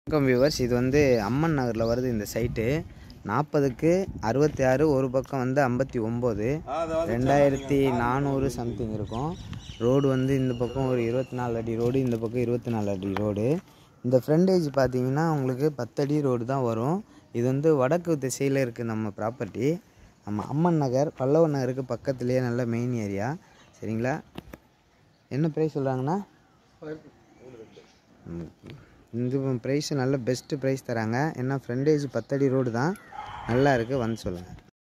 வணக்கம் வியூவர்ஸ், இது வந்து அம்மன் நகரில் வருது இந்த சைட்டு. 40க்கு 66, ஒரு பக்கம் வந்து 59, 2400 சம்திங் இருக்கும். ரோடு வந்து இந்த பக்கம் ஒரு 24 அடி ரோடு, இந்த பக்கம் 24 அடி ரோடு. இந்த ஃப்ரண்டேஜ் பார்த்தீங்கன்னா உங்களுக்கு 10 அடி ரோடு தான் வரும். இது வந்து வடக்கு திசையில் இருக்குது நம்ம ப்ராப்பர்ட்டி. நம்ம அம்மன் நகர் பல்லவ நகருக்கு பக்கத்துலேயே நல்ல மெயின் ஏரியா. சரிங்களா? என்ன ப்ரைஸ் சொல்கிறாங்கன்னா இந்த ப்ரைஸ் நல்ல பெஸ்ட்டு ப்ரைஸ் தராங்க. ஏன்னா ஃப்ரண்டேஜ் 10 அடி ரோடு தான், நல்லா இருக்குது. வந்து சொல்லுங்கள்.